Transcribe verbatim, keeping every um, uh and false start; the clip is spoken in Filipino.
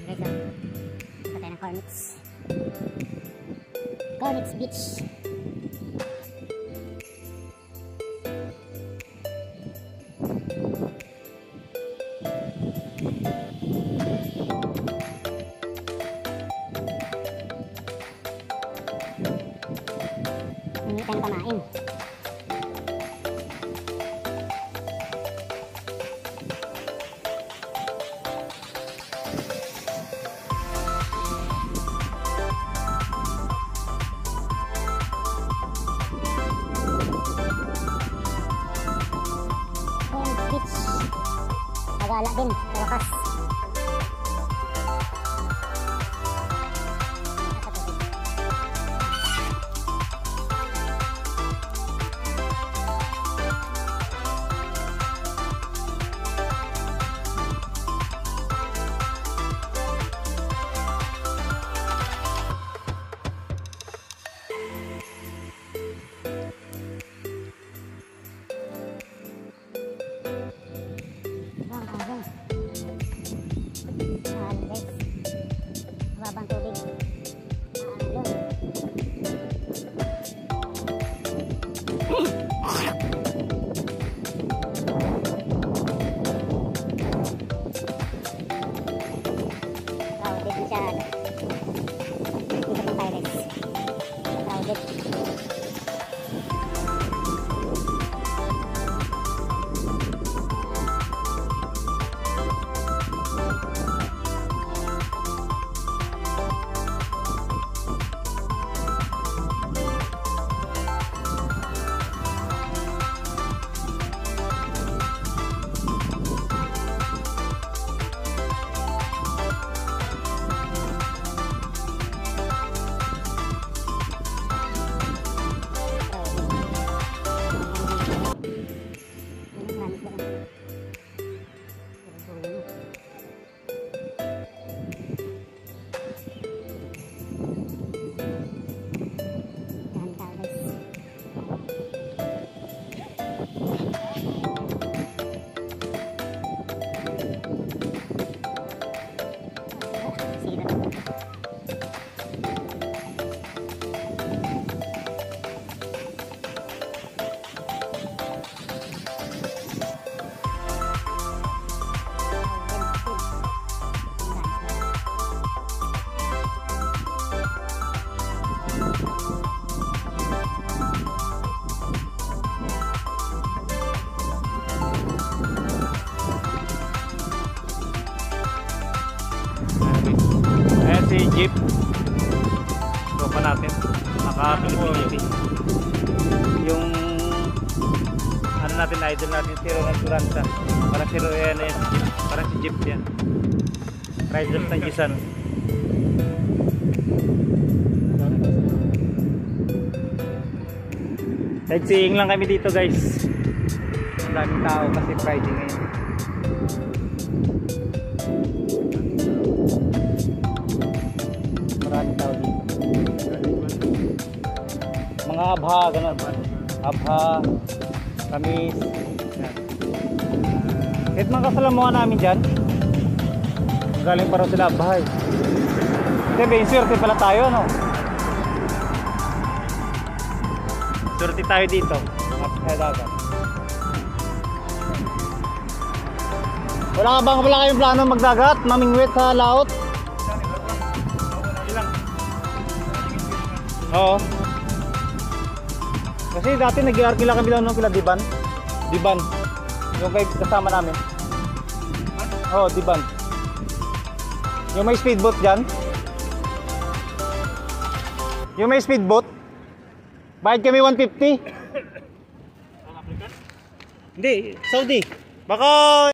Guys, oh. Punta tayo ng Cornix. Cornix Beach. Hindi tayo pamain. Nagala din sa wakas. Babang tubig. Crowded masyado. Dito ng pirates. Crowded. Ayan si Jeep. Tropa natin. Naka-Pilipiniti. Yung ano natin, idol natin, si Ronald Duranta. Parang si Royan na yan. Parang si Jeep yan. Riders ng Gisan. Sightseeing lang kami dito, guys. Daming tao kasi Friday ngayon. Maraming tao dito. Mga abha, gano'n. Abha, kamis. Kahit mga kasalamuha namin dyan, galing pa rin sila abhay. Siyempre, inswerte pala tayo, no? Swerte tayo dito. Napakadagat. Wala ka bang, wala kayong plano magdagat? Mamingwit sa laot? Oo. Kasi dati nag-i-arkila kami lang nung kila Diban. Diban. Yung kay kasama namin. Oo, Diban. Yung may speedboat dyan. Yung may speedboat. Bayad kami one fifty. Hindi, Saudi. Baka